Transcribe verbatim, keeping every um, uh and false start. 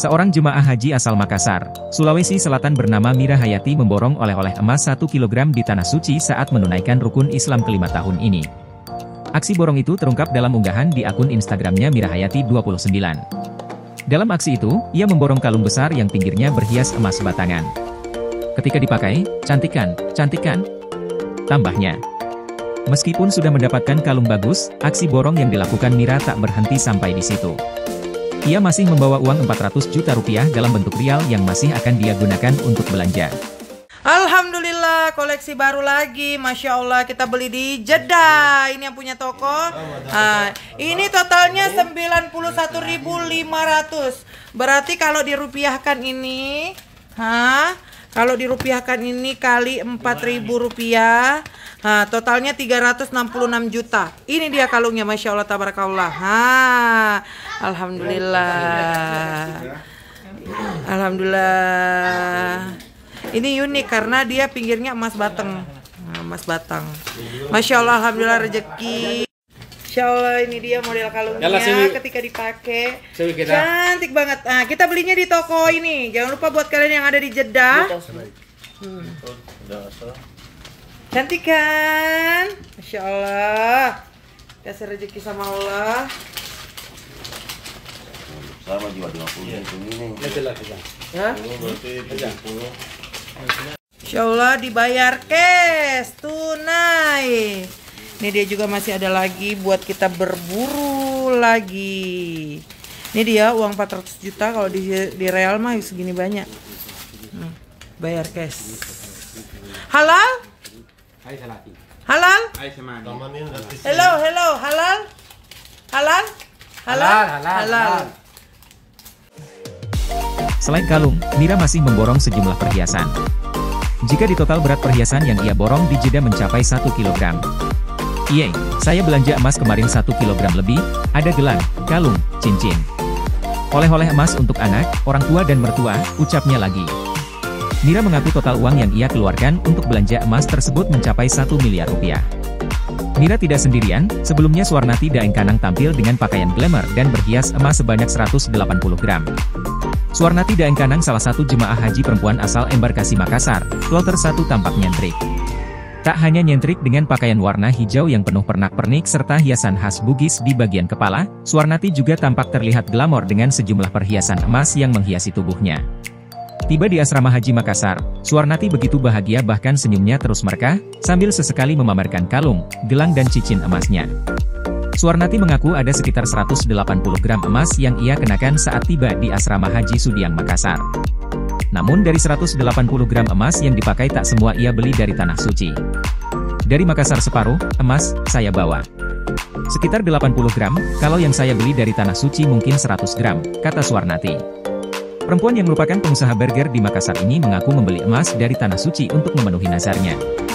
Seorang jemaah haji asal Makassar, Sulawesi Selatan bernama Mira Hayati memborong oleh-oleh emas satu kilogram di Tanah Suci saat menunaikan rukun Islam kelima tahun ini. Aksi borong itu terungkap dalam unggahan di akun Instagramnya Mira Hayati dua puluh sembilan. Dalam aksi itu, ia memborong kalung besar yang pinggirnya berhias emas batangan. Ketika dipakai, cantik kan, cantik kan? Tambahnya. Meskipun sudah mendapatkan kalung bagus, aksi borong yang dilakukan Mira tak berhenti sampai di situ. Ia masih membawa uang empat ratus juta rupiah dalam bentuk rial yang masih akan dia gunakan untuk belanja. Alhamdulillah, koleksi baru lagi. Masya Allah, kita beli di Jeddah. Ini yang punya toko. Nah, ini totalnya sembilan puluh satu ribu lima ratus. Berarti kalau dirupiahkan ini, ha? Kalau dirupiahkan ini kali empat ribu rupiah, nah, totalnya tiga ratus enam puluh enam juta. Ini dia kalungnya, Masya Allah, tabarakallah. Ha, Alhamdulillah. Alhamdulillah. Ini unik karena dia pinggirnya emas batang. Nah, emas batang. Masya Allah, Alhamdulillah rezeki. Insya Allah ini dia model kalungnya ketika dipakai. Cantik banget. Nah, kita belinya di toko ini. Jangan lupa buat kalian yang ada di Jeddah. Hmm. Cantik kan? Masya Allah. Kasih rezeki sama Allah. Sama juga lima puluh ini. Ya? Insya Allah dibayar cash tunai. Ini dia juga masih ada lagi buat kita berburu lagi. Ini dia uang empat ratus juta, kalau di, di real mah segini banyak. Hmm, bayar cash. Halal? Halal? Hello, hello, halal? Halal? Halal? Halal. Selain kalung, Mira masih memborong sejumlah perhiasan. Jika ditotal berat perhiasan yang ia borong di Jeddah mencapai satu kilogram. Iya, saya belanja emas kemarin satu kilogram lebih, ada gelang, kalung, cincin. Oleh-oleh emas untuk anak, orang tua dan mertua, ucapnya lagi. Mira mengaku total uang yang ia keluarkan untuk belanja emas tersebut mencapai satu miliar rupiah. Mira tidak sendirian, sebelumnya Suwarnati Daengkanang tampil dengan pakaian glamour dan berhias emas sebanyak seratus delapan puluh gram. Suwarnati Daengkanang salah satu jemaah haji perempuan asal Embarkasi Makassar, kloter satu tampak nyentrik. Tak hanya nyentrik dengan pakaian warna hijau yang penuh pernak-pernik serta hiasan khas Bugis di bagian kepala, Suwarnati juga tampak terlihat glamor dengan sejumlah perhiasan emas yang menghiasi tubuhnya. Tiba di asrama haji Makassar, Suwarnati begitu bahagia bahkan senyumnya terus merkah, sambil sesekali memamerkan kalung, gelang dan cincin emasnya. Suwarnati mengaku ada sekitar seratus delapan puluh gram emas yang ia kenakan saat tiba di asrama haji Sudiang Makassar. Namun dari seratus delapan puluh gram emas yang dipakai tak semua ia beli dari Tanah Suci. Dari Makassar separuh, emas, saya bawa. Sekitar delapan puluh gram, kalau yang saya beli dari Tanah Suci mungkin seratus gram, kata Suwarnati. Perempuan yang merupakan pengusaha burger di Makassar ini mengaku membeli emas dari Tanah Suci untuk memenuhi nazarnya.